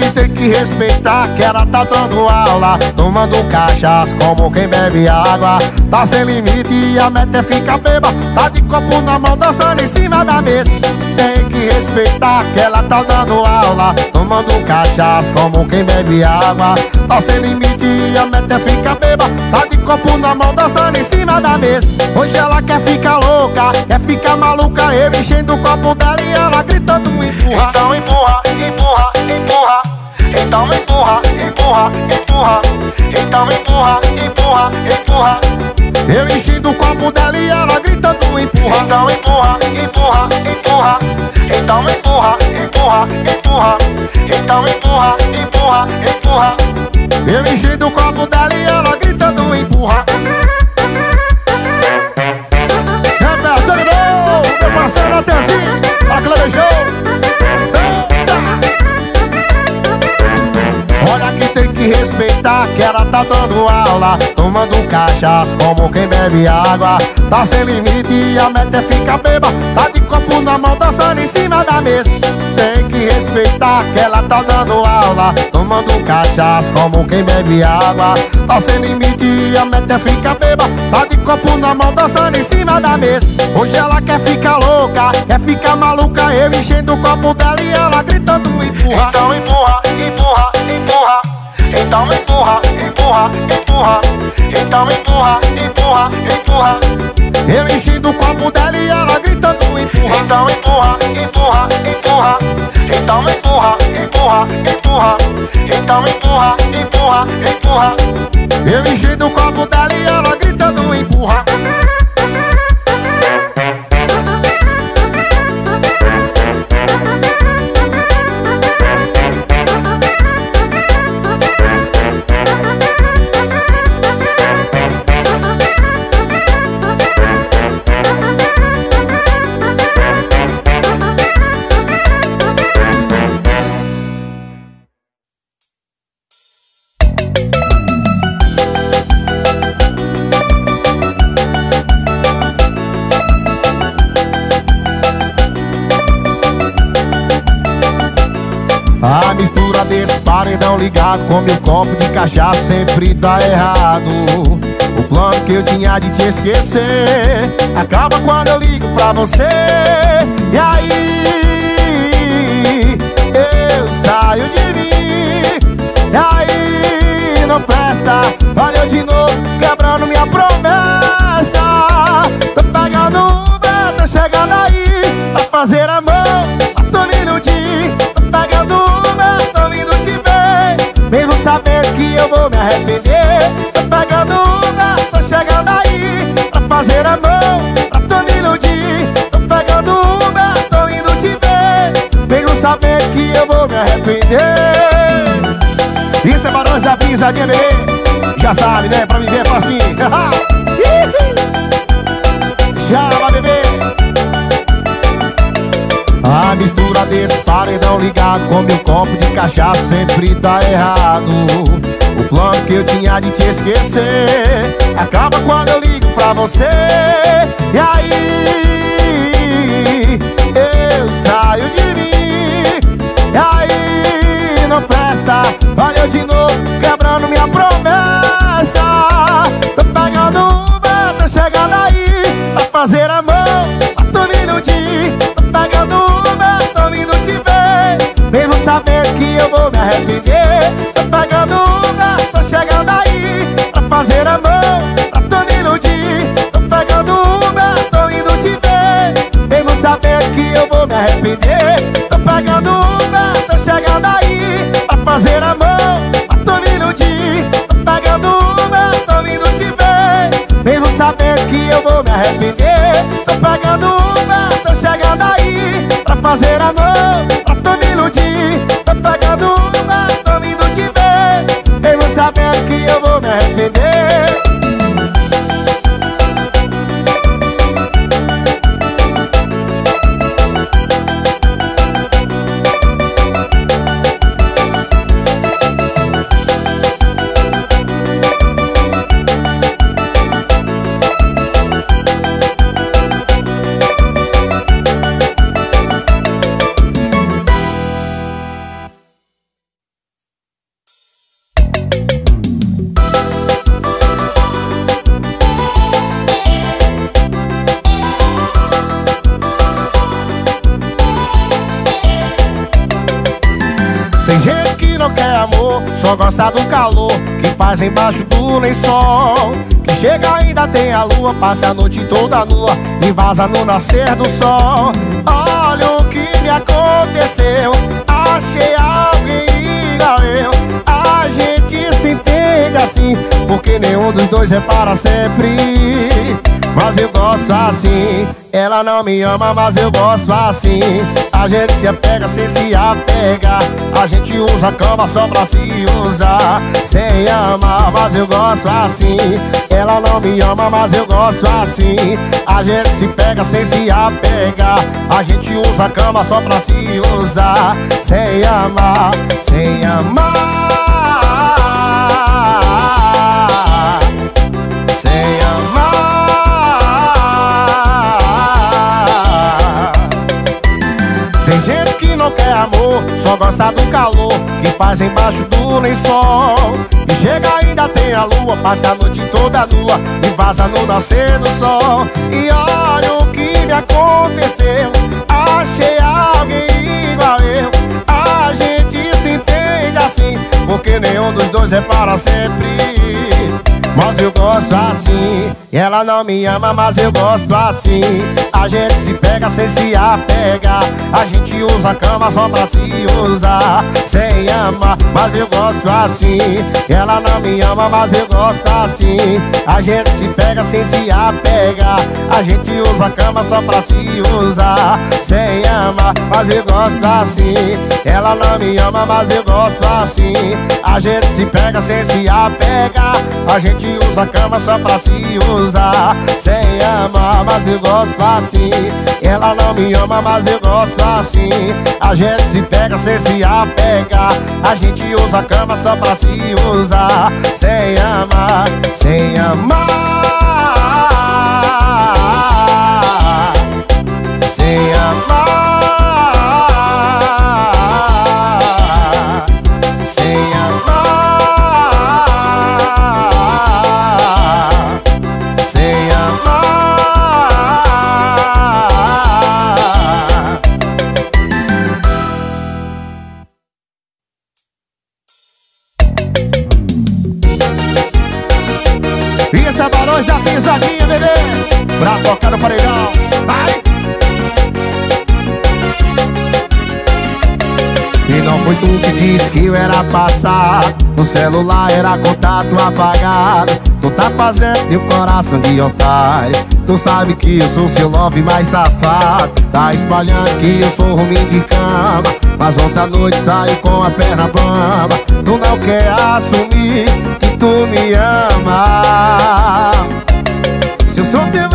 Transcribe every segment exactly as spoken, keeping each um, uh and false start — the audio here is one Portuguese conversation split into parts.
tem que respeitar que ela tá dando aula, tomando cachaça como quem bebe água. Tá sem limite e a meta é ficar bêbada, tá de copo na mão dançando em cima da mesa. Tem que respeitar que ela tá dando aula, tomando cachaça como quem bebe água. Tá sem limite e a meta é ficar bêbada, tá de copo na mão dançando em cima da mesa. Hoje ela quer ficar louca, quer ficar maluca, eu enchendo o copo dela e ela gritando empurra. Então empurra, empurra, empurra. Então empurra, empurra, empurra. Então empurra, empurra, empurra. Eu enchendo o copo dela e ela gritando empurra. Então empurra, empurra, empurra. Então empurra, empurra, empurra. Então empurra, empurra, empurra. Eu enchendo o copo dela e ela gritando empurra. Repertório novo, meu parceiro Atenzinho, a Cleber Show. Olha que tem que respeitar que ela tá dando aula, tomando cachaça como quem bebe água. Tá sem limite e a meta é ficar bêbada, tá de copo na mão dançando em cima da mesa. Tem que respeitar que ela tá dando aula, tomando cachaça como quem bebe água. Tá sem limite e a meta é ficar bêbada, tá de copo na mão dançando em cima da mesa. Hoje ela quer ficar louca, quer ficar maluca, eu enchendo o copo dela e ela gritando empurra. Então empurra, empurra, empurra. Então empurra, empurra, empurra. Então empurra, empurra, empurra. Eu enchendo o copo dela e ela gritando empurra. Então empurra, empurra, empurra. Então empurra, empurra, empurra. Então empurra, empurra, empurra. Eu enchendo o copo dela e ela gritando empurra. A mistura desse paredão ligado com meu copo de cachaça sempre dá errado. O plano que eu tinha de te esquecer acaba quando eu ligo pra você. E aí eu saio de mim, e aí não presta. Olha eu de novo quebrando minha promessa. Tô pegando Uber, tô chegando aí pra fazer amor, pra tu me iludir. Tô pegando Uber, tô vindo te ver, mesmo sabendo que eu vou me arrepender. Tô pegando Uber, tô chegando aí pra fazer amor, pra tu me iludir. Tô pegando Uber, tô indo te ver, mesmo sabendo que eu vou me arrepender. Isso é Barões da Brisa, bebê. Já sabe, né? Pra me ver facinho. Chama, bebê. A mistura desse paredão ligado com meu copo de cachaça sempre dá errado. O plano que eu tinha de te esquecer acaba quando eu ligo pra você. E aí eu saio de mim, e aí não presta. Olha eu de novo quebrando minha promessa. Tô pegando Uber, tô chegando aí pra fazer amor, pra tu me iludir. Tô pegando Uber, tô vindo te ver, mesmo sabendo que eu vou me arrepender. Tô pegando Uber, tô chegando aí pra fazer amor, pra tu me iludir. Tô pegando Uber, tô indo te ver, mesmo sabendo que eu vou me arrepender. Tô pegando Uber, tô chegando aí pra fazer amor, pra tu me iludir. Tô pegando Uber, tô vindo te ver, mesmo sabendo que eu vou me arrepender. Tô pegando Uber, tô chegando aí pra fazer amor, pra tu me iludir. Tô pegando Uber, tô vindo te ver, mesmo sabendo que eu vou me arrepender. não quer amor, só gosta do calor que faz embaixo do lençol. Que chega ainda tem a lua, passa a noite toda nua e vaza no nascer do sol. Olha o que me aconteceu, achei alguém igual eu. A gente se entende assim, porque nenhum dos dois é para sempre. Mas eu gosto assim, ela não me ama, mas eu gosto assim. A gente se apega sem se apegar, a gente usa a cama só pra se usar. Sem amar, mas eu gosto assim. Ela não me ama, mas eu gosto assim. A gente se pega sem se apegar, a gente usa a cama só pra se usar. Sem amar, sem amar. Sem amar. Tem gente que não quer amor, só gosta do calor que faz embaixo do lençol. E chega ainda tem a lua, passa a noite toda nua e vaza no nascer do sol. E olha o que me aconteceu, achei alguém igual eu. A gente se entende assim, porque nenhum dos dois é para sempre. Mas eu gosto assim, ela não me ama, mas eu gosto assim. A gente se pega sem se apegar, a gente usa a cama só pra se usar. Sem amar, mas eu gosto assim. Ela não me ama, mas eu gosto assim. A gente se pega sem se apegar, a gente usa a cama só pra se usar. Sem amar, mas eu gosto assim. Ela não me ama, mas eu gosto assim. A gente se pega sem se apegar, a gente usa a cama só pra se usar. Sem amar, mas eu gosto assim. Ela não me ama, mas eu gosto assim. A gente se pega sem se apegar, a gente usa a cama só pra se usar. Sem amar, sem amar. Sem amar. Sem amar. Sem amar. E essa é Barões da Pisadinha, bebê, pra tocar no paredão. Vai! E não foi tu que disse que eu era passado, no celular era contato apagado. Tu tá fazendo teu coração de otário, tu sabe que eu sou seu love mais safado. Tá espalhando que eu sou ruim de cama, mas ontem à noite saiu com a perna bamba. Tu não quer assumir que tu me ama. Se eu sou teu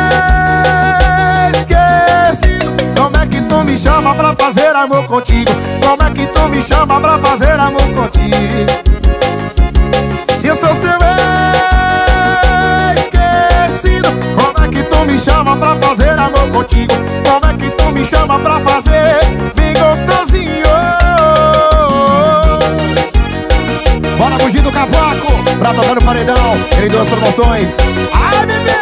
esquecido, como é que tu me chama pra fazer amor contigo? Como é que tu me chama pra fazer amor contigo? Se eu sou seu esquecido, como é que tu me chama pra fazer amor contigo? Como é que tu me chama pra fazer bem gostosinho? Bora fugir do cavaco, pra tocar no paredão. Ele deu as promoções. Ai, bebê!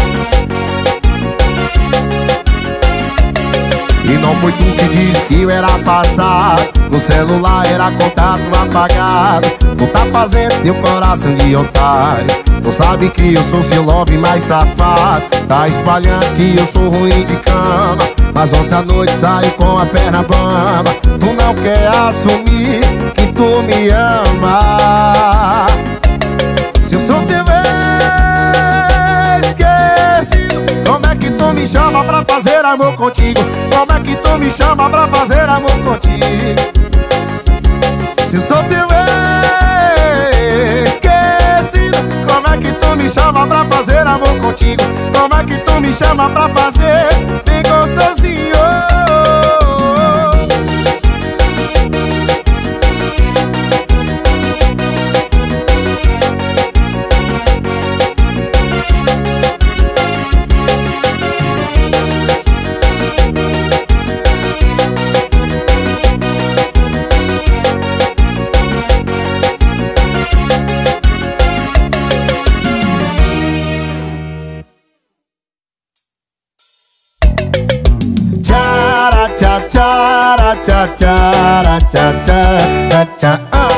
E não foi tu que disse que eu era passado, no celular era contato apagado. Tu tá fazendo teu coração de otário, tu sabe que eu sou seu love mais safado. Tá espalhando que eu sou ruim de cama, mas ontem à noite saiu com a perna bamba. Tu não quer assumir que tu me ama. Se eu sou teu esquecido, como é que tu me chama pra fazer amor contigo? Como é que tu me chama pra fazer amor contigo? Se eu sou teu esquecido, como é que tu me chama pra fazer amor contigo? Como é que tu me chama pra fazer bem gostosinho? Cha cha cha cha cha cha cha cha.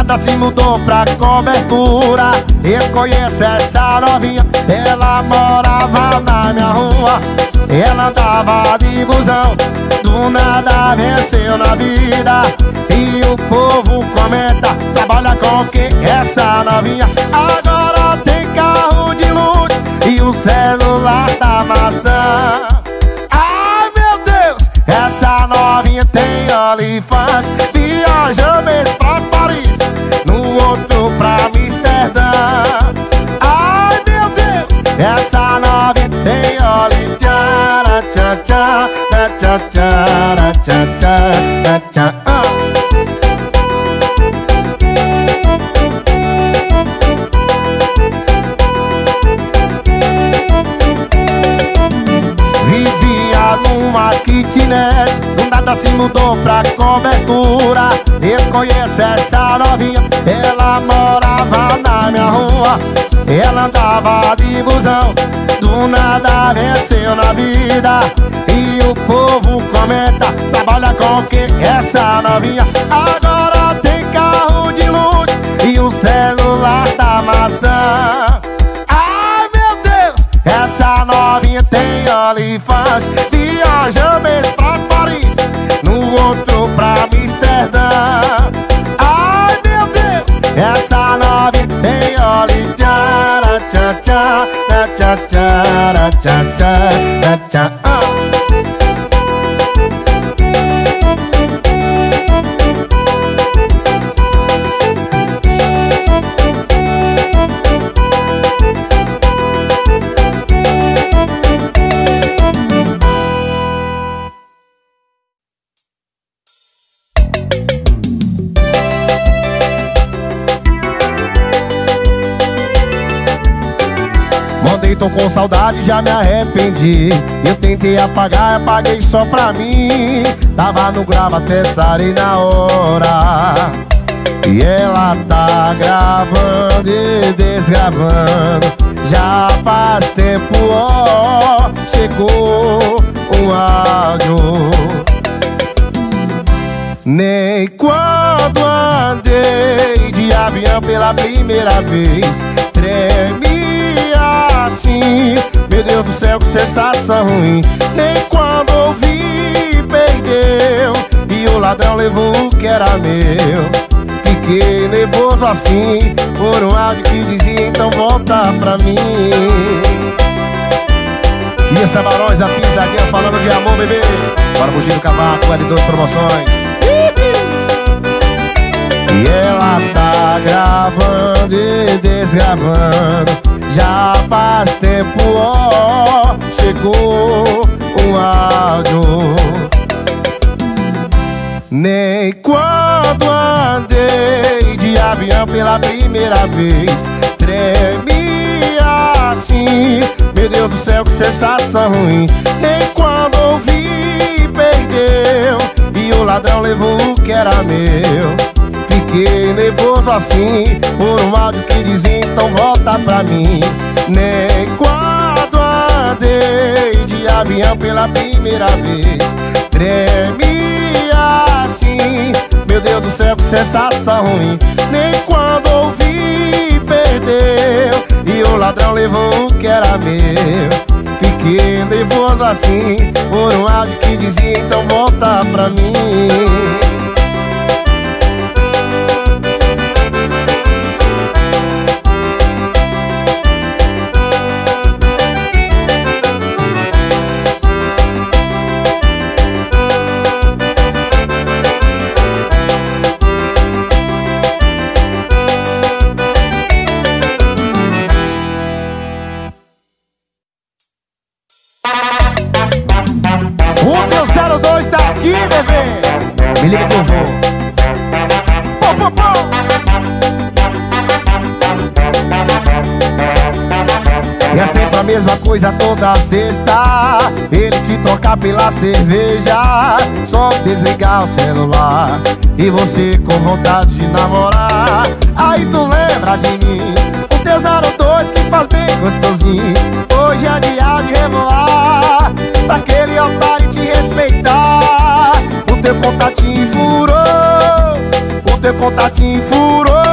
nada se mudou pra cobertura. Eu conheço essa novinha, ela morava na minha rua. Ela andava de busão, do nada venceu na vida. E o povo comenta, trabalha com quem? Essa novinha agora tem carro de luxo e o celular da maçã. Ai meu Deus, essa novinha tem OnlyFans. Viaja mês pra Paris, no outro pra Amsterdã. Ai meu Deus, essa novinha tem OnlyFans. Tchá, tchá, tchá, tchá, tchá, tchá, tchá, tchá. Vivia numa kitnet, do nada se mudou pra cobertura. Eu conheço essa novinha, ela morava na minha rua. Ela andava de busão, do nada venceu na vida. E o povo comenta, trabalha com quem? Essa novinha agora tem carro de luxo e o celular da maçã. Ai meu Deus, essa novinha tem OnlyFans. Viaja mês pra Paris, no outro pra Amsterdã. Ai meu Deus, essa novinha tem OnlyFans. Tchá, tchá, tchá, tchá, tchá, tchá, tchá, tchá. Tô com saudade, já me arrependi. Eu tentei apagar, apaguei só pra mim. Tava no gravo até sarei na hora. E ela tá gravando e desgravando. Já faz tempo, ó, chegou um áudio. Nem quando andei de avião pela primeira vez tremi assim. Meu Deus do céu, que sensação ruim. Nem quando ouvi, perdeu. E o ladrão levou o que era meu. Fiquei nervoso assim por um áudio que dizia: então volta pra mim. E essa Barões, a pisadinha falando de amor, bebê. Bora fugir do cavaco, L dois Promoções. E ela tá gravando e desgravando. Já faz tempo, ó, chegou um áudio. Nem quando andei de avião pela primeira vez tremi assim. Meu Deus do céu, que sensação ruim. Nem quando ouvi, perdeu. E o ladrão levou o que era meu. Fiquei nervoso assim por um áudio que dizia: então volta pra mim. Nem quando andei de avião pela primeira vez tremi assim. Meu Deus do céu, que sensação ruim. Nem quando ouvi, perdeu. E o ladrão levou o que era meu. Fiquei nervoso assim por um áudio que dizia: então volta pra mim. Me liga que eu vou. Pô, pô, pô. E é sempre a mesma coisa toda sexta. Ele te toca pela cerveja, só desligar o celular e você com vontade de namorar. Aí tu lembra de mim, o teu zero dois que faz bem gostosinho. Hoje é dia de revoar pra aquele otário te respeitar. O teu contatinho furou, o teu contatinho furou.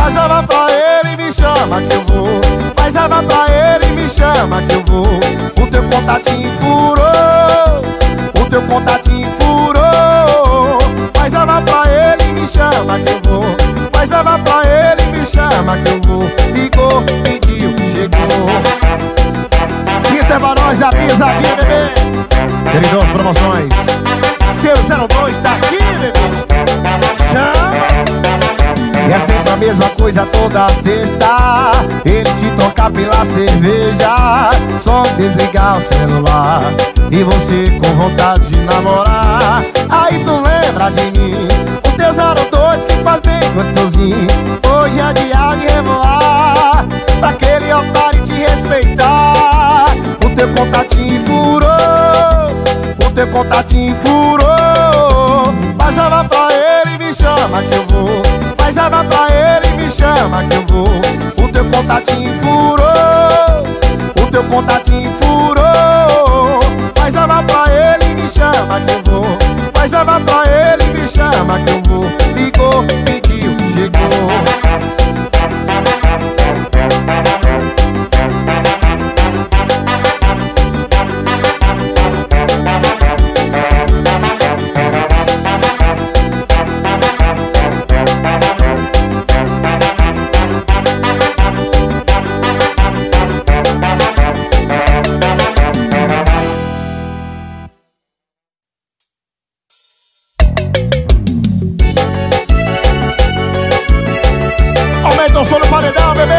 Faz a vá pra ele e me chama que eu vou. Faz a vá pra ele e me chama que eu vou. O teu contatinho furou, o teu contatinho furou. Faz a vá pra ele e me chama que eu vou. Faz a vá pra ele e me chama que eu vou. Ligou, pediu, chegou. Isso é pra nós da pisadinha, bebê. Queridos, promoções. Seu zero dois tá aqui, bebê. Chama. E é sempre a mesma coisa toda sexta. Ele te trocar pela cerveja, só desligar o celular e você com vontade de namorar. Aí tu lembra de mim, o teu zero dois que faz bem gostosinho. Hoje é dia de revoar, pra aquele otário te respeitar. O teu contatinho furou, o teu contatinho furou. Faz a vá pra ele e me chama que eu vou. Faz a vá pra ele e me chama que eu vou. O teu contatinho furou, o teu contatinho furou. Faz a vá pra ele e me chama que eu vou. Faz a vá pra ele e me chama que eu vou. Ligou, pediu, chegou. Aumenta o som no paredão, bebê.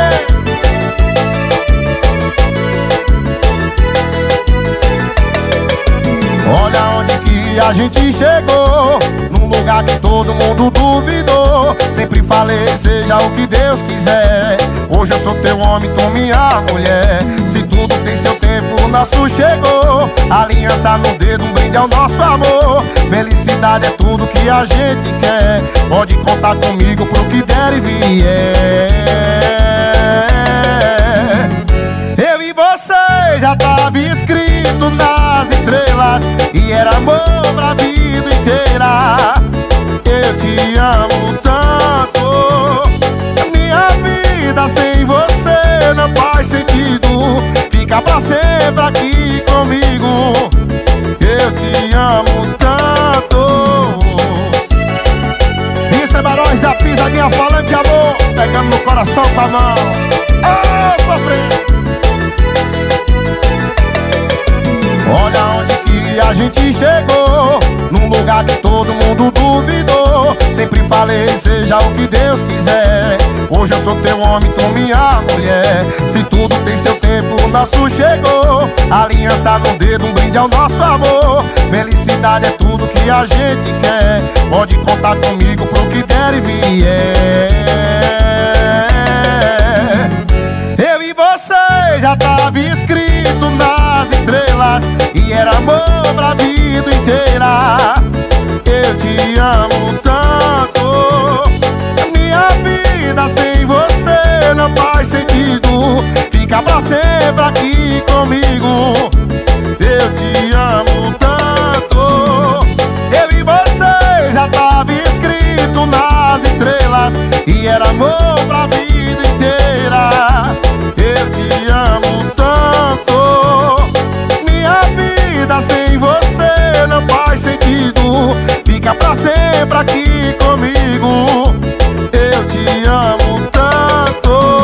Olha onde que a gente chegou, num lugar que todo mundo duvidou. Sempre falei, seja o que Deus quiser. Hoje eu sou teu homem, tu minha mulher. Se tudo tem seu tempo, o nosso chegou. Aliança no dedo, um brinde ao nosso amor. Felicidade é tudo que a gente quer. Pode contar comigo pro que der e vier. Eu e você já tava escrito nas estrelas, e era amor pra vida inteira. Eu te amo tanto, minha vida sem você não faz sentido. Fica pra sempre aqui comigo. Eu te amo tanto. Isso é Barões da Pisadinha falando de amor, pegando no coração com a mão. Oh, sofrência. Olha onde que a gente chegou, num lugar que todo mundo duvidou. Sempre falei, seja o que Deus quiser. Hoje eu sou teu homem, tu minha mulher. Se tudo tem seu tempo, o nosso chegou. Aliança no dedo, um brinde ao nosso amor. Felicidade é tudo que a gente quer. Pode contar comigo pro que der e vier. Eu e você já tava escrito nas estrelas, e era amor pra vida inteira. Eu te amo tanto, minha vida sem você não faz sentido. Fica pra sempre aqui comigo. Eu te amo tanto. Eu e você já tava escrito nas estrelas, e era amor pra vida inteira. Eu te amo tanto, minha vida sem você não faz sentido. Fica pra sempre aqui comigo. Eu te amo tanto.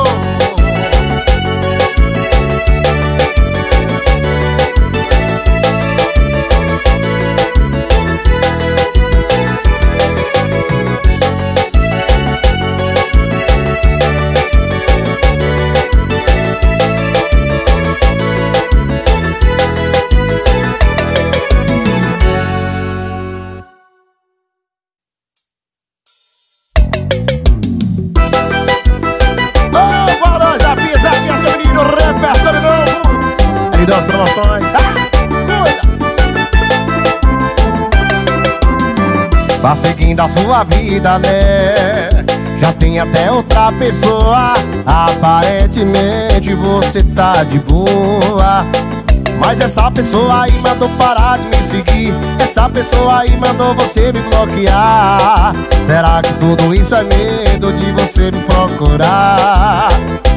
Das promoções, tá seguindo a sua vida, né? Já tem até outra pessoa. Aparentemente você tá de boa. Mas essa pessoa aí mandou parar de me seguir. Essa pessoa aí mandou você me bloquear. Será que tudo isso é medo de você me procurar?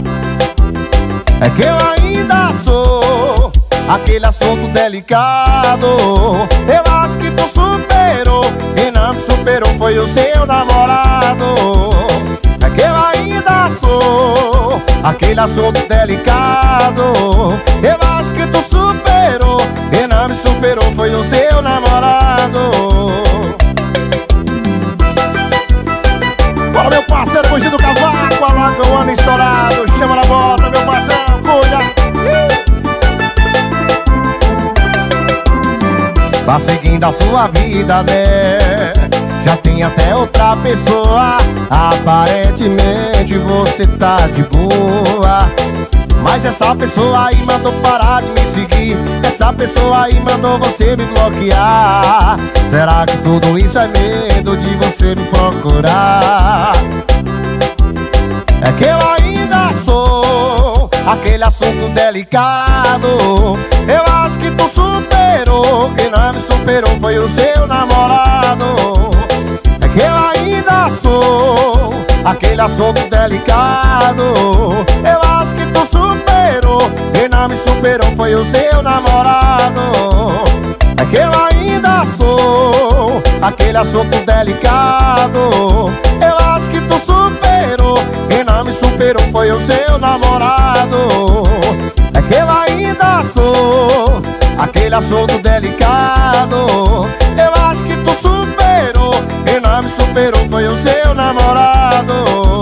É que eu ainda sou aquele assunto delicado. Eu acho que tu superou. Quem não me superou foi o seu namorado. É que eu ainda sou aquele assunto delicado. Eu acho que tu superou. Quem não me superou foi o seu namorado. Bora, meu parceiro, Bugi do Cavaco, alaga o ano estourado. Chama na bota, meu patrão, cuida. Tá seguindo a sua vida, né? Já tem até outra pessoa. Aparentemente você tá de boa. Mas essa pessoa aí mandou parar de me seguir. Essa pessoa aí mandou você me bloquear. Será que tudo isso é medo de você me procurar? É que eu ainda sou aquele assunto delicado. Eu acho que tu superou. Quem não me superou foi o seu namorado. É que eu ainda sou aquele assunto delicado. Eu acho que tu superou. Quem não me superou foi o seu namorado. É que eu ainda sou aquele assunto delicado. Eu acho que tu superou. Quem não me superou foi o seu namorado. É que eu ainda sou aquele assunto delicado. Eu acho que tu superou. Quem não me superou foi o seu namorado.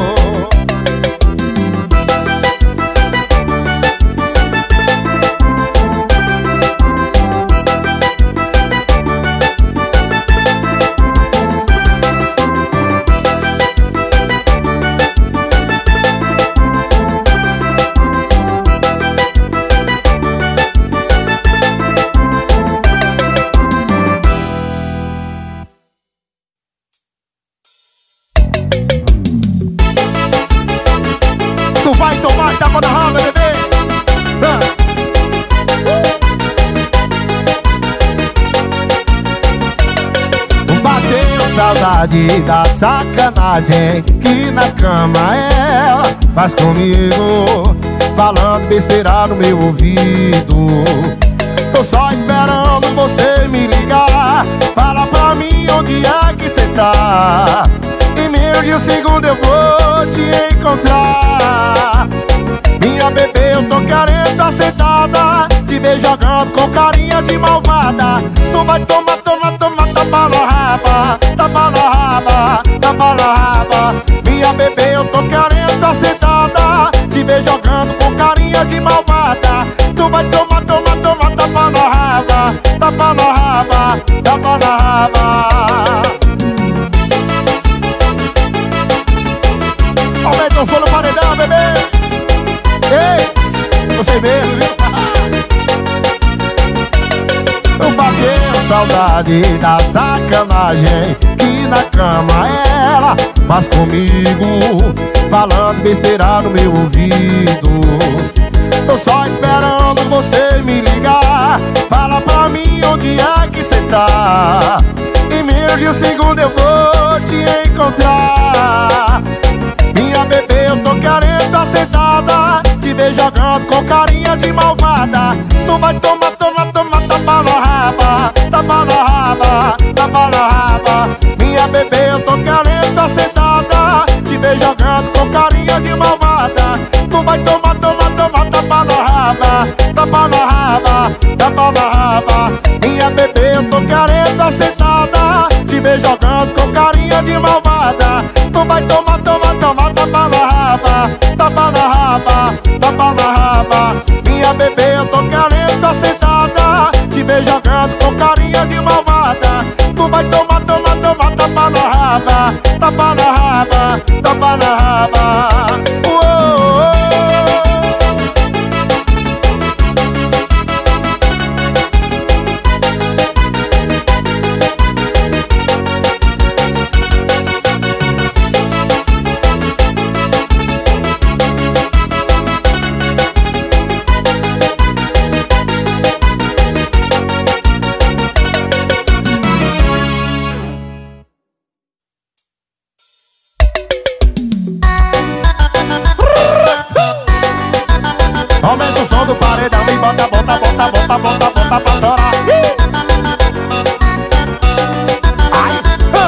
Saudade da sacanagem que na cama ela faz comigo, falando besteira no meu ouvido. Tô só esperando você me ligar. Fala pra mim onde é que cê tá. Em menos de um segundo eu vou te encontrar. Minha bebê, eu tô querendo tá sentada, te ver jogando com carinha de malvada. Tu vai tomar, tomar, tomar, tapa na raba, tapa na raba, tapa na raba. Minha bebê, eu tô querendo tá sentada, te ver jogando com carinha de malvada. Tu vai tomar, tomar, tomar, tapa na raba, tapa na raba, tapa na raba. Aumenta o som no paredão, bebê. Ei, você mesmo, viu? Eu bateu saudade da sacanagem que na cama ela faz comigo, falando besteira no meu ouvido. Tô só esperando você me ligar. Fala pra mim onde é que cê tá. Em menos de um segundo eu vou te encontrar. Minha bebê, eu tô querendo tá sentada, te ver jogando com carinha de malvada. Tu vai tomar, tomar, tomar, tapa na raba, tapa na raba, tapa na raba. Minha bebê, eu tô querendo tá sentada, te ver jogando com carinha de malvada. Tu vai tomar, tomar, tomar, tapa na raba, tapa na raba, tapa na raba. Minha bebê, eu tô querendo tá sentada, te ver jogando com carinha de malvada. Tu vai tomar, tomar, tomar, tapa na raba, tapa na raba, tapa na raba. Minha bebê, eu tô querendo tá sentada, te ver jogando com carinha de malvada. Tu vai tomar, tomar, tomar, tapa na raba, tapa na raba, tapa na raba. Uou. Aumenta o som do paredão e bota, bota, bota, bota, bota, bota pra torar. Ai,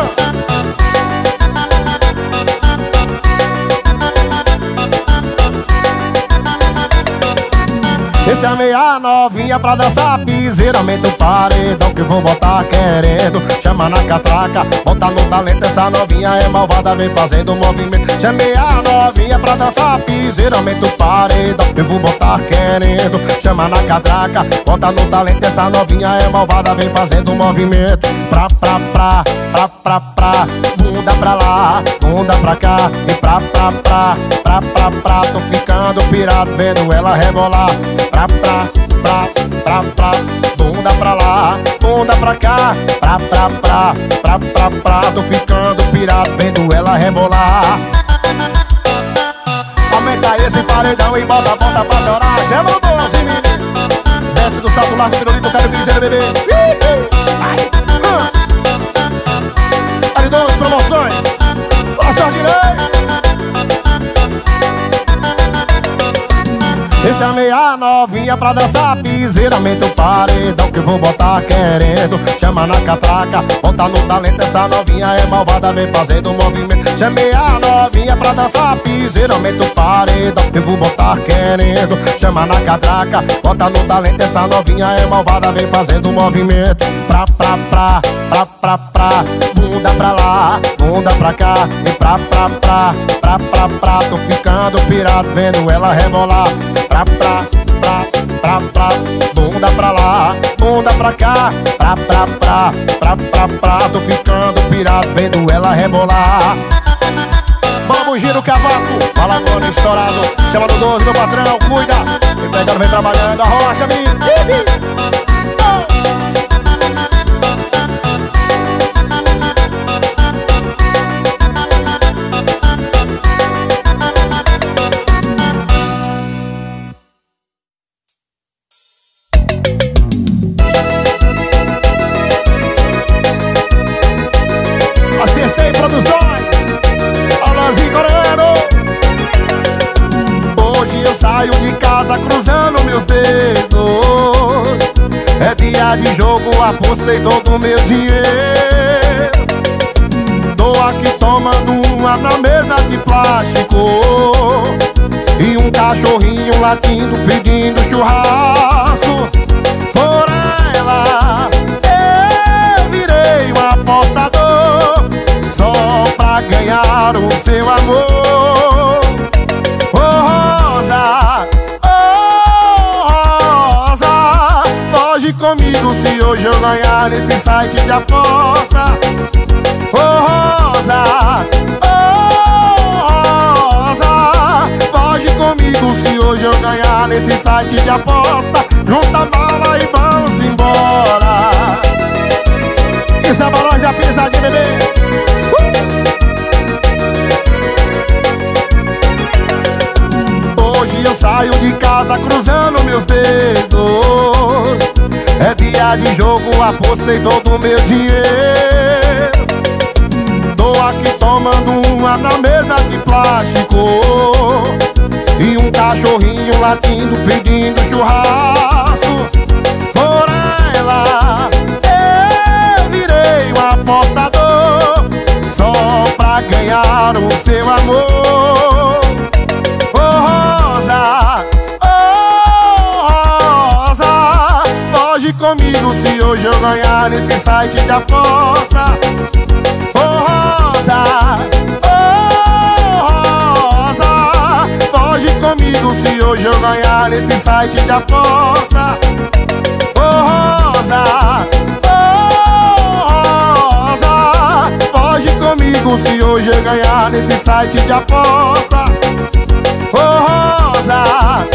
eu chamei a novinha pra dançar piseira. Aumenta o paredão que eu vou botar querendo. Chama na catraca, bota no talento. Essa novinha é malvada, vem fazendo movimento. Chamei a novinha pra dançar piseira. Aumenta o paredão que eu vou botar querendo. Chama na catraca, bota no talento. Essa novinha é malvada, vem fazendo movimento. Pra, pra, pra, pra, pra, pra. Bunda pra lá, bunda pra cá. E pra, pra, pra, pra, pra, pra. Tô ficando pirado vendo ela rebolar. Pra, pra, pra, pra, pra, bunda pra lá, bunda pra cá. Pra, pra, pra, pra, pra, pra. Tô ficando pirado vendo ela rebolar. Aumenta esse paredão e bota, bota pra torar. Chama o doce, menino. Desce do salto largo, pirulito, quero piseira, bebê. Ai, uh. Ali dois promoções. Boa sorte, né? Eu chamei a novinha pra dançar piseira. Aumenta o paredão que eu vou botar querendo. Chama na catraca, bota no talento. Essa novinha é malvada, vem fazendo movimento. Chamei a novinha pra dançar piseira. Aumenta o paredão que eu vou botar querendo. Chama na catraca, bota no talento. Essa novinha é malvada, vem fazendo movimento. Pra, pra, pra, pra, pra, pra. Bunda pra lá, bunda pra cá. E pra, pra, pra, pra, pra, pra. Tô ficando pirado vendo ela rebolar. Pra, pra, pra, pra, pra, bunda pra lá, bunda pra cá. Pra, pra, pra, pra, pra, pra. Tô ficando pirado vendo ela rebolar. Vamos, gira o cavaco, fala agora estourado. Chama no doze, meu patrão, cuida. Vem pegando, vem trabalhando, arrocha, menino. Acertei Produções, Alanzinho Coreano. Hoje eu saio de casa cruzando meus dedos. É dia de jogo, apostei todo o meu dinheiro. Tô aqui tomando uma na mesa de plástico e um cachorrinho latindo pedindo churrasco. Por ela eu virei um apostador só pra ganhar o seu amor. Oh Rosa, oh Rosa, foge comigo se hoje eu ganhar nesse site de aposta. Oh Rosa, oh Rosa, foge comigo se hoje eu ganhar nesse site de aposta. Junta a mala e vamos embora. Isso é balões da pizza de bebê. uh! Hoje eu saio de casa cruzando meus dedos. É dia de jogo, apostei todo o meu dinheiro. Tô aqui tomando uma na mesa de plástico e um cachorrinho latindo pedindo churrasco. Por ela eu virei um apostador só pra ganhar o seu amor. Oh Rosa, oh Rosa, foge comigo se hoje eu ganhar nesse site de aposta. Oh Rosa, oh Rosa, foge comigo se hoje eu ganhar nesse site de aposta. Oh Rosa, oh Rosa, foge comigo se hoje eu ganhar nesse site de aposta. Oh Rosa,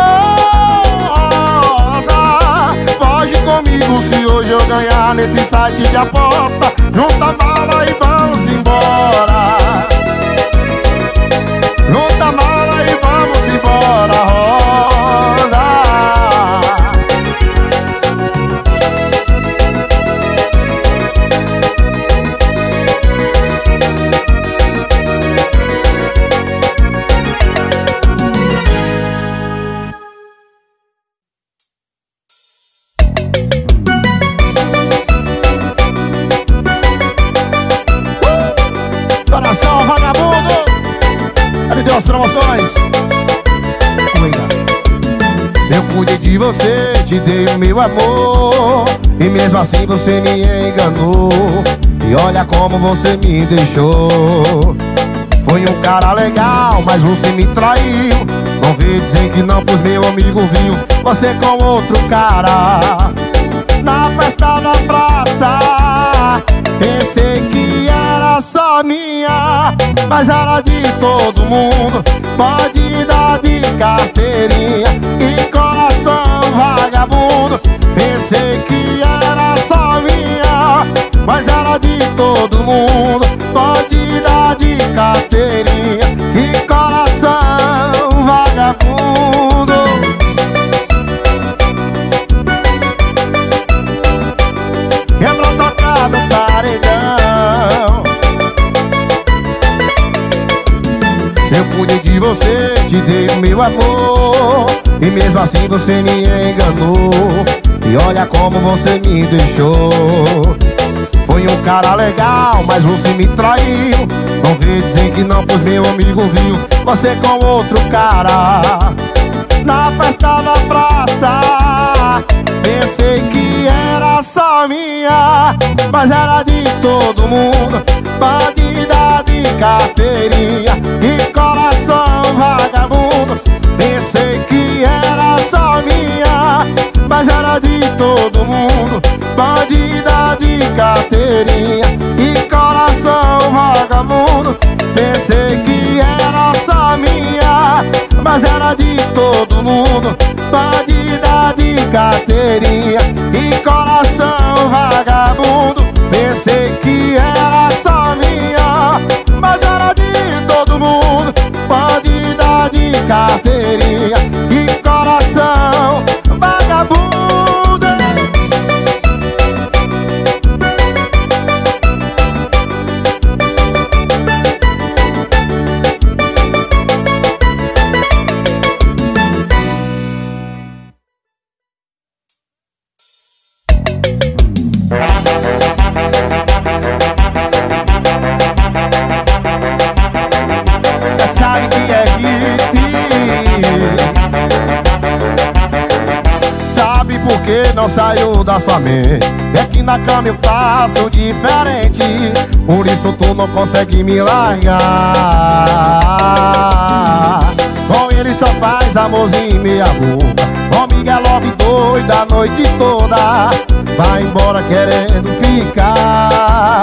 oh Rosa, foge comigo se hoje eu ganhar nesse site de aposta. Junta a mala e vamos embora. Junta a mala e vamos embora, Rosa. Eu cuidei de você, te dei o meu amor, e mesmo assim você me enganou. E olha como você me deixou. Foi um cara legal, mas você me traiu. Não vem dizer que não, pois meu amigo viu você com outro cara na festa da praça. Pensei que era só minha, mas era de todo mundo. Pode dar de carteirinha e coração vagabundo. Pensei que era só minha, mas era de todo mundo. Pode dar de carteirinha e coração vagabundo. É pra tocar no paredão. Eu cuidei de você, te dei o meu amor, e mesmo assim você me enganou. E olha como você me deixou. Foi um cara legal, mas você me traiu. Não vem dizer que não, pois meu amigo viu você com outro cara na festa da praça. Pensei que era só minha, mas era de todo mundo. Pode dar de carteirinha e coração vagabundo. Pensei que era só minha, mas era de todo mundo. Pode dar de carteirinha e coração vagabundo. Pensei que era só minha, mas era de todo mundo. Pode dar de carteirinha e coração vagabundo. Pensei que era só minha, mas era de todo mundo. Pode dar de carteirinha e coração vagabundo. Sabe que é hit. Sabe por que não saiu da sua mente? É que na cama eu faço diferente, por isso tu não consegue me largar. Com ele só faz amorzinho meia boca, comigo é love doida a noite toda. Vai embora querendo ficar.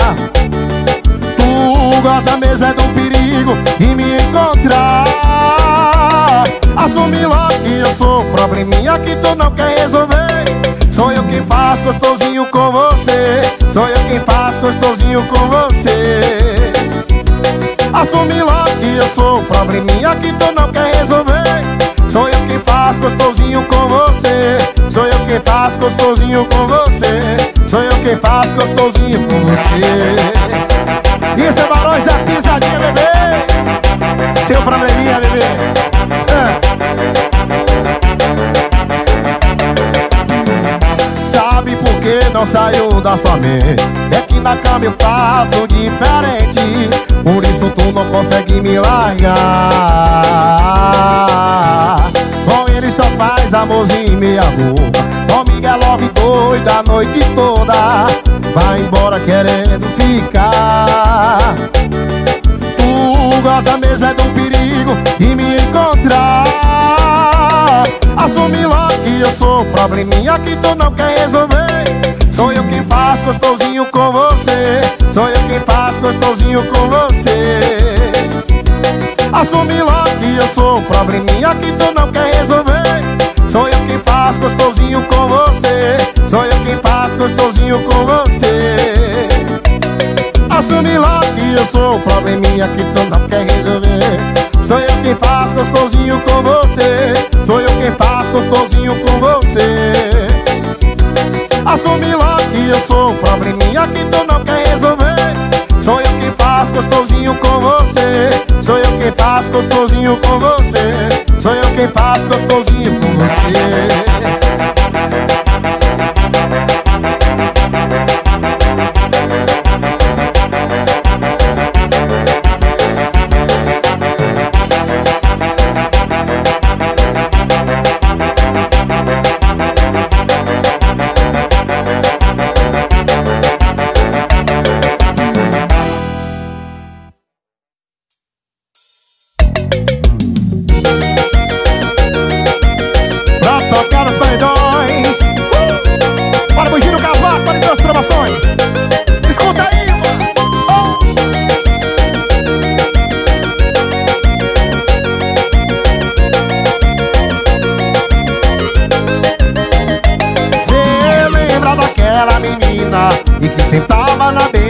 Tu gosta mesmo é do perigo e me encontrar. Assume logo que eu sou probleminha que tu não quer resolver. Sou eu quem faz gostosinho com você. Sou eu quem faz gostosinho com você. Assume logo que eu sou probleminha que tu não quer resolver. Sou eu quem faz gostosinho com você. Sou eu quem faz gostosinho com você. Sou eu quem faz gostosinho com você. Isso é Barões, a pisadinha, bebê. Seu probleminha, bebê. ah. Sabe por que não saiu da sua mente? É que na cama eu faço diferente, por isso tu não consegue me largar. Com ele só faz amorzinho meia boca, comigo é love doida a noite toda. Vai embora querendo ficar. Tu gosta mesmo é do perigo e me encontrar. Assume logo que eu sou probleminha que tu não quer resolver. Sou eu quem faz gostosinho com você. Sou eu quem faz gostosinho com você. Assume logo que eu sou probleminha que tu não quer resolver. Sou eu quem faz gostosinho com você. Sou eu quem faz gostosinho com você. Assume logo que eu sou probleminha que tu não quer resolver. Sou eu quem faz gostosinho com você. Sou eu quem faz gostosinho com você. Assume logo que eu sou probleminha que tu não quer resolver. Sou eu quem faz gostosinho com você. Sou eu quem faz gostosinho com você. Sou eu quem faz gostosinho com você.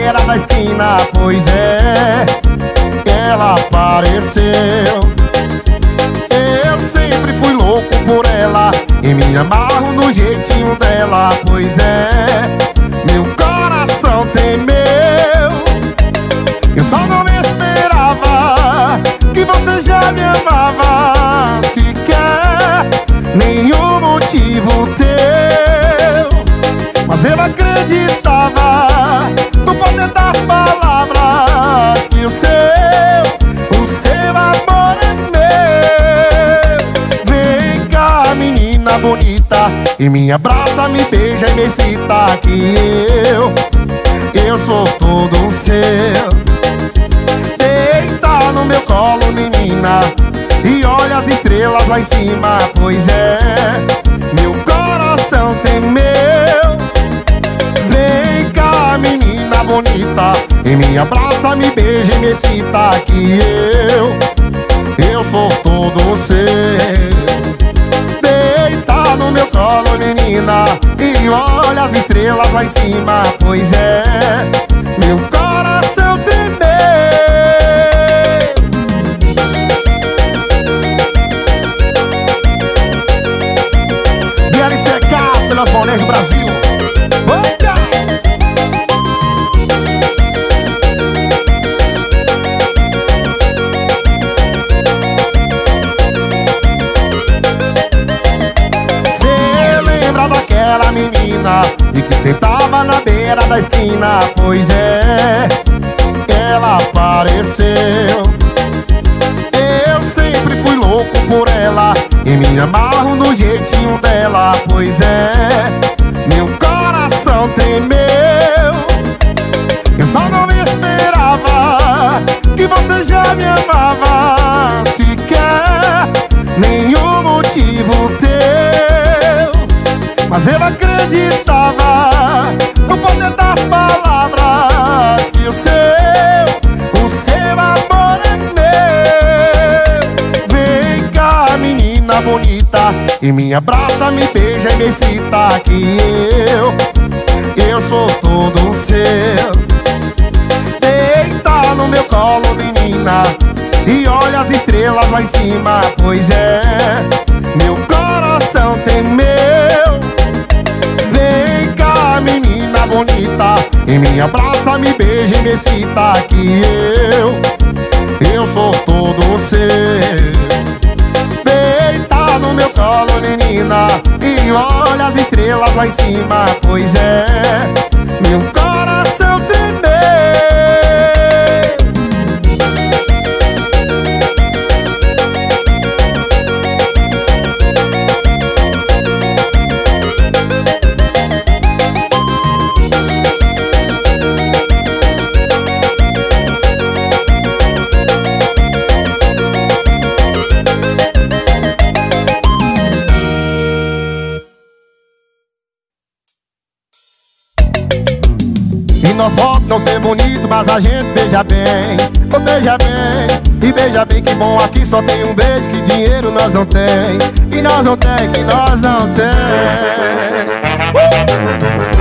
beira da esquina, pois é, ela apareceu. Eu sempre fui louco por ela e me amarro no jeitinho dela, pois é, meu coração temeu. Eu só não esperava que você já me amava sequer, nenhum motivo teu. Mas eu acreditava no poder das palavras, que o seu, o seu amor é meu. Vem cá, menina bonita, e me abraça, me beija e me excita, que eu, eu sou todo seu. Deita no meu colo, menina, e olha as estrelas lá em cima, pois é, meu coração temeu. Vem cá, menina bonita, e me abraça, me beija e me excita, que eu, eu sou todo seu. Deita no meu colo, menina, e olha as estrelas lá em cima, pois é, meu coração temeu. B L C K pelas bolês do Brasil. Opa! Cê lembra daquela menina e que sentava na beira da esquina, pois é, ela apareceu. Eu sempre fui louco por ela e me amarro no jeitinho dela, pois é, meu coração temeu. Eu só não esperava que você já me amava sequer, nenhum motivo teu. Mas eu acreditava no poder das palavras, que o seu, o seu amor é meu. Vem cá, menina bonita, e me abraça, me beija e me excita, que eu, eu sou todo seu. Deita no meu colo, menina, e olha as estrelas lá em cima, pois é, meu coração temeu. Vem cá, menina bonita, e me abraça, me beija e me excita, que eu, eu sou todo seu. Deita no meu colo, menina, e olha as estrelas lá em cima, pois é, meu coração tremeu. E nós podemos não ser bonito, mas a gente beija bem. Oh, beija bem, e beija bem, que bom, aqui só tem um beijo, que dinheiro nós não tem. E nós não tem, que nós não tem. uh!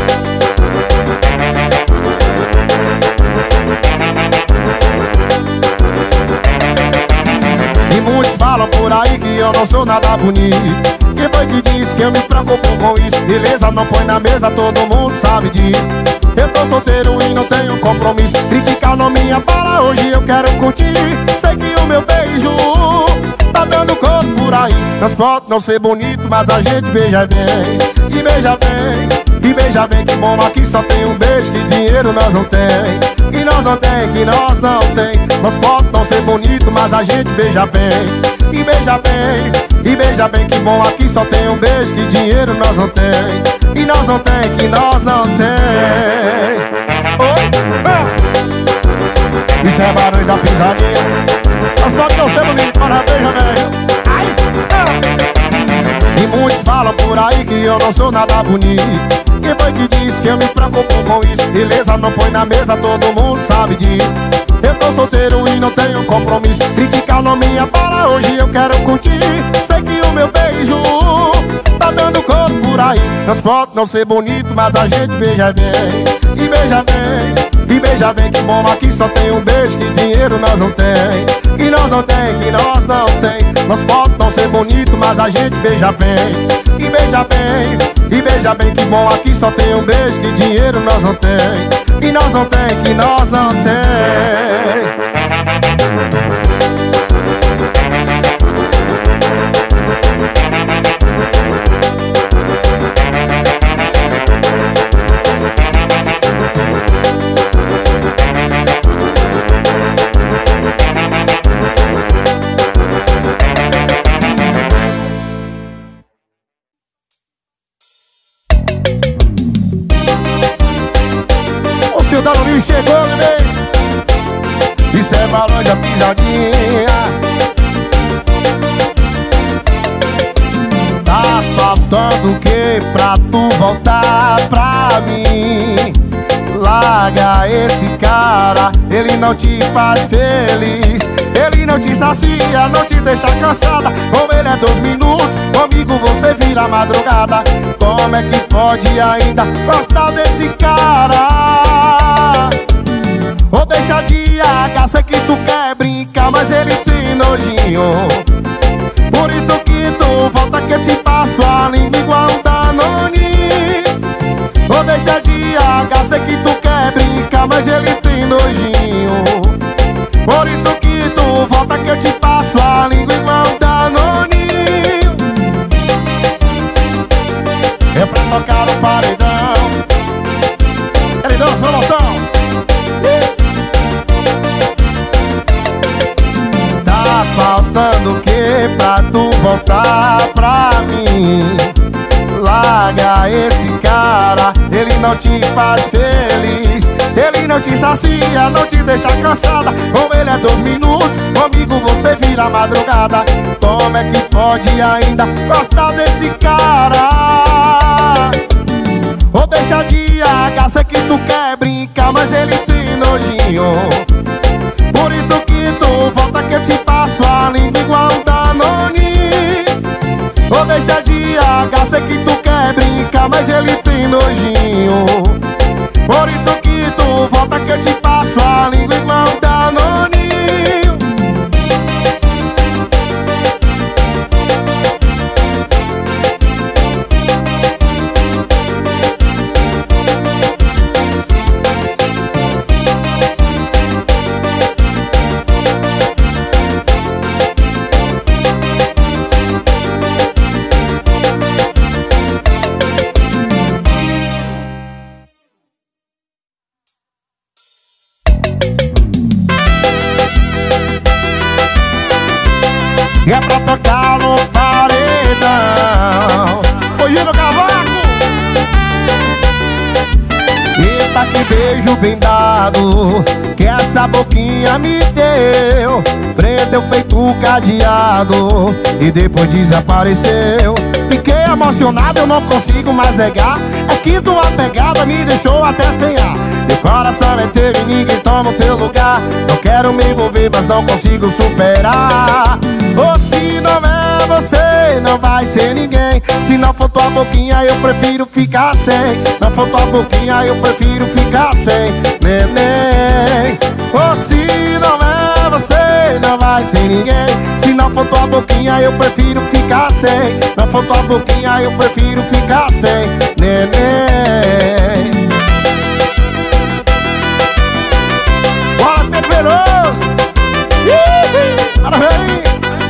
E muitos falam por aí que eu não sou nada bonito. Quem foi que disse que eu me preocupo com isso? Beleza, não põe na mesa, todo mundo sabe disso. Eu tô solteiro e não tenho compromisso. Criticar não me abala, hoje eu quero curtir. Sei que o meu beijo tá dando corpo por aí. Nas fotos não ser bonito, mas a gente beija bem. E beija bem, e beija bem, que bom, aqui só tem um beijo, que dinheiro nós não tem. E nós não tem, que nós não tem. Nas fotos não ser bonito, mas a gente beija bem. E beija bem, e beija bem, que bom, aqui só tem um beijo, que dinheiro nós não tem. E nós não tem, que nós não tem. Oi? Ah. Isso é barulho da pisadinha. Nós podemos não ser bonito, mas beija bem. Ai. Ah. E muitos falam por aí que eu não sou nada bonito. Quem foi que disse que eu me preocupo com isso? Beleza, não põe na mesa, todo mundo sabe disso. Eu tô solteiro e não tenho compromisso. Criticar não me abala, hoje eu quero curtir. Sei que o meu beijo tá dando corpo por aí. Nas fotos não ser bonito, mas a gente beija bem. E beija bem, e E beija bem, que bom, aqui só tem um beijo, que dinheiro nós não tem. Que nós não tem, que nós não tem. Nós podemos não ser bonito, mas a gente beija bem. E beija bem, e beija bem, que bom, aqui só tem um beijo, que dinheiro nós não tem. Que nós não tem, que nós não tem. O Danoninho chegou, bebê. Isso é valor de pisadinha. Tá faltando o que pra tu voltar pra mim? Larga esse cara, ele não te faz feliz. Ele não te sacia, não te deixa cansada. Com ele é dois minutos, comigo você vira madrugada. Como é que pode ainda gostar desse cara? Ou deixa de H, sei que tu quer brincar, mas ele tem nojinho. Por isso que tu volta que eu te passo a língua igual um Danone. Ou deixa de H, sei que tu quer brincar, mas ele tem nojinho. Por isso que tu volta que eu te passo a língua igual um Danone. É pra tocar o paredão. Paredão, promoção. Tá faltando o que pra tu voltar pra mim? Larga esse cara, ele não te faz feliz. Ele não te sacia, não te deixa cansada. Com ele é dois minutos, comigo você vira madrugada. Como é que pode ainda gostar desse cara? Ou deixa de H, sei que tu quer brincar, mas ele tem nojinho. Por isso que tu volta que eu te passo a língua igual um Danone. Ou deixa de H, sei que tu quer brincar, mas ele tem nojinho. Por isso que tu volta que eu te passo a língua igual um Danone. É pra tocar no paredão. Hoje no cavaco. Eita, que beijo bem dado que essa boquinha me deu. Prendeu feito cadeado e depois desapareceu. Fiquei emocionado, eu não consigo mais negar. É que tua pegada me deixou até sem ar. Meu coração é teu e ninguém toma o teu lugar. Não quero me envolver, mas não consigo superar. Ou se não é você, não vai ser ninguém. Se não for tua boquinha, eu prefiro ficar sem. Não for tua boquinha, eu prefiro ficar sem neném. Ou se não é você, não vai ser ninguém. Se não for tua boquinha, eu prefiro ficar sem. Não for tua boquinha, eu prefiro ficar sem neném. Bora, Peperoso! Parabéns!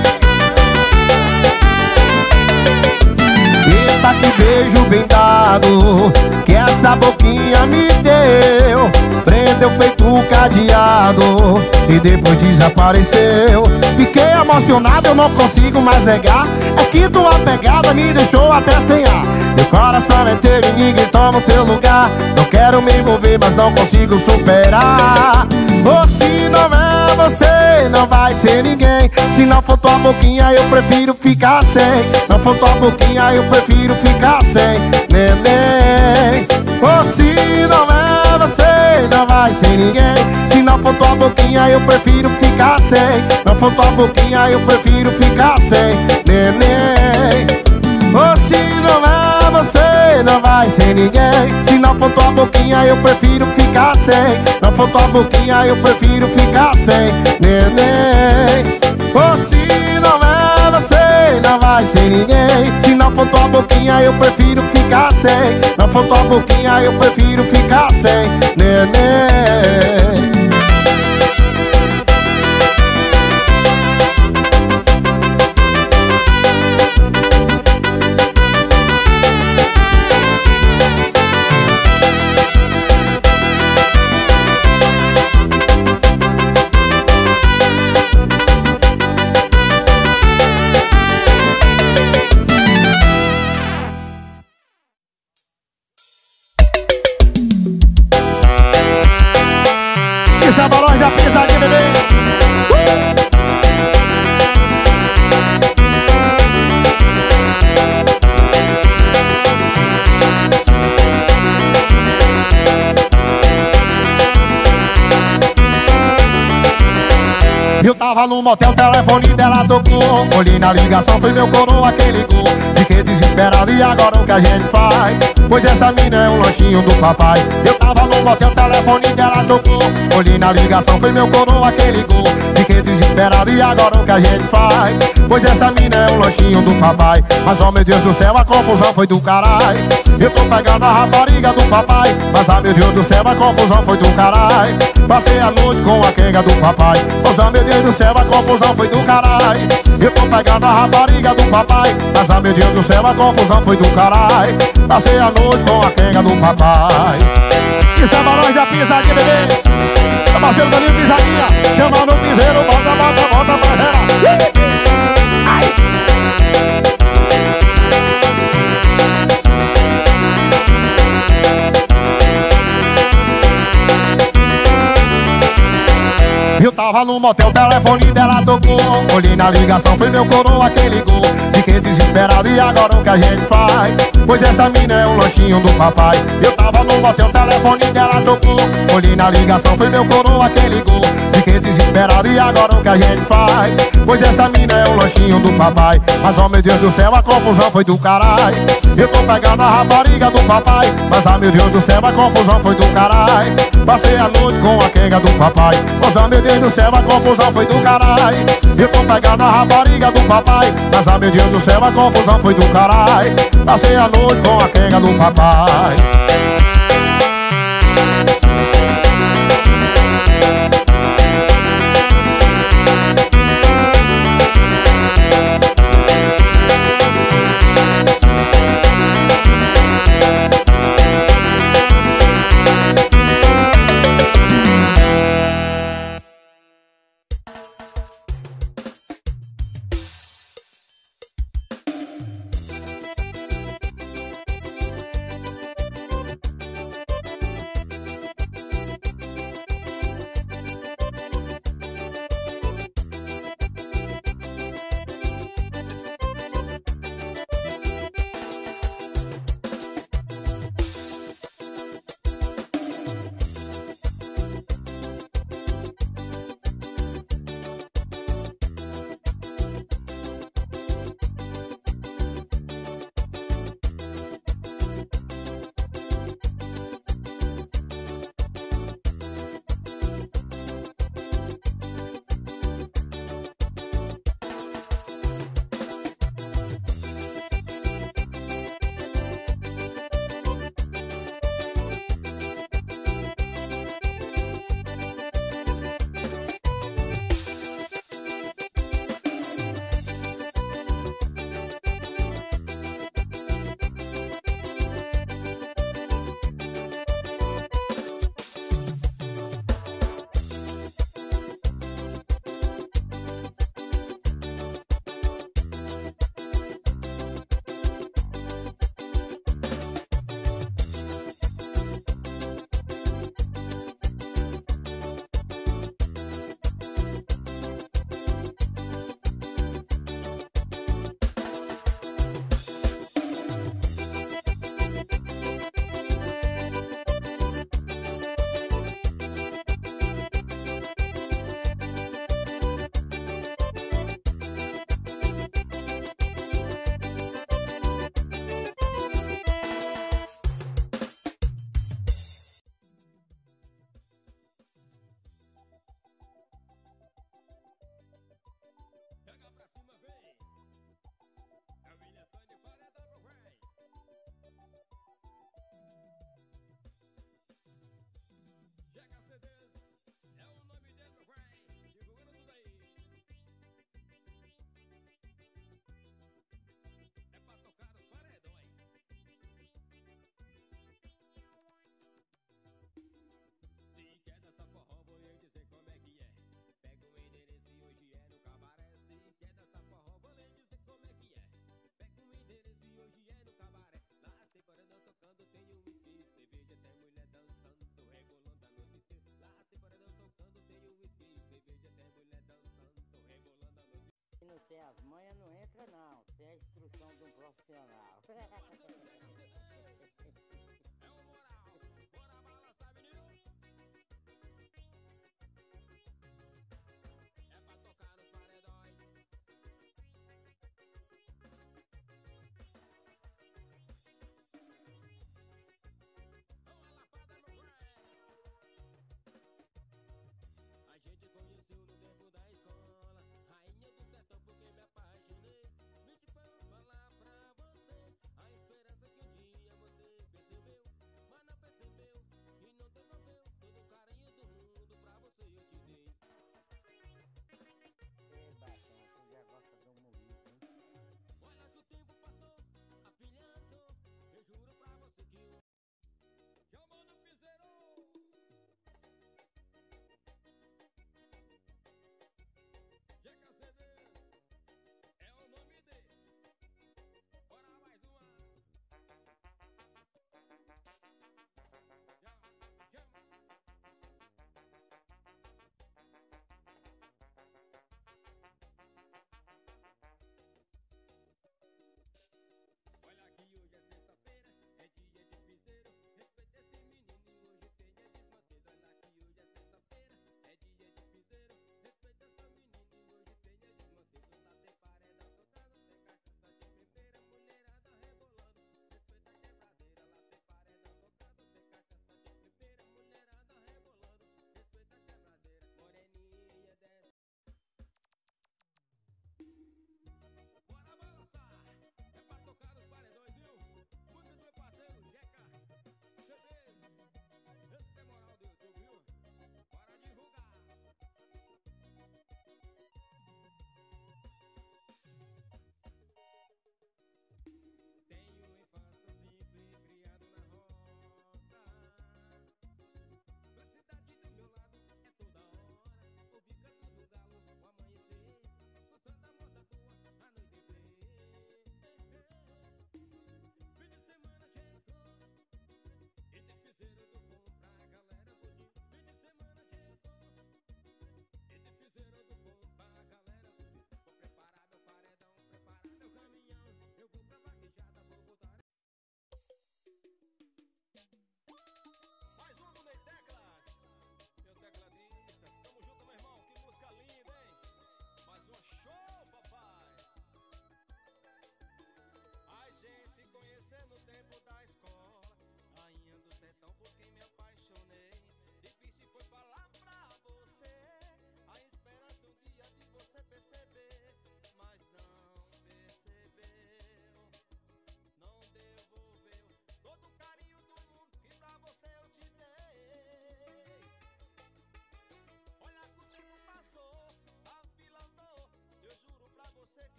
Eita, que beijo bem dado que essa boquinha me deu. Prendeu feito cadeado e depois desapareceu. Fiquei emocionado, eu não consigo mais negar. É que tua pegada me deixou até sem ar. Meu coração é teu e ninguém toma o teu lugar. Não quero me envolver, mas não consigo superar. Ou se não é você, não vai ser ninguém. Se não for tua boquinha, eu prefiro ficar sem. Não for tua boquinha, eu prefiro ficar sem neném. Ou se não é você, não vai ser ninguém. Se não for tua boquinha, eu prefiro ficar sem. Não for tua boquinha, eu prefiro ficar sem neném. Ou se não é você, não vai ser ninguém. Se não for tua boquinha eu prefiro ficar sem. Não for tua boquinha eu prefiro ficar sem neném. Ou se não é você, não vai ser ninguém. Se não for tua boquinha eu prefiro ficar sem. Não for tua boquinha eu prefiro ficar sem neném. Essa balões da pisadinha, bebê. Uh! Eu tava no motel, o telefone dela tocou. Olhei na ligação, foi meu coroa que ligou. Fiquei desesperado e agora o que a gente faz? Pois essa mina é um lanchinho do papai. Eu tava no motel, o telefone dela tocou. Olhei na ligação, foi meu coroa que ligou. Fiquei desesperado e agora o que a gente faz? Pois essa mina é um lanchinho do papai. Mas oh meu Deus do céu, a confusão foi do caralho. Eu tô pegando a rapariga do papai. Mas ah meu Deus do céu, a confusão foi do caralho. Passei a noite com a quenga do papai. Mas ah meu Deus do céu, a confusão foi do caralho. Eu tô pegando a rapariga do papai. Mas ah meu Deus do céu, a confusão foi do caralho. Passei a noite com a quenga do papai. Isso é balões da pisadinha, bebê. Meu parceiro Danilo Pisadinha. Chama no piseiro, bota, bota, bota pra geral. Ai. Eu tava no motel, o telefone dela tocou. Olhei na ligação, foi meu coroa que ligou. Fiquei desesperado e agora o que a gente faz? Pois essa mina é um lanchinho do papai. Eu tava no motel, o telefone dela tocou. Olhei na ligação, foi meu coroa que ligou. Fiquei desesperado e agora o que a gente faz? Pois essa mina é um lanchinho do papai. Mas oh meu Deus do céu, a confusão foi do caralho. Eu tô pegando a rapariga do papai. Mas ah meu Deus do céu, a confusão foi do caralho. Passei a noite com a quenga do papai. Mas ah meu Deus do céu, a confusão foi do caralho. Eu tô pegando a rapariga do papai. Mas ah meu Deus do céu, a confusão foi do caralho. Passei a noite com a quenga do papai. profissional.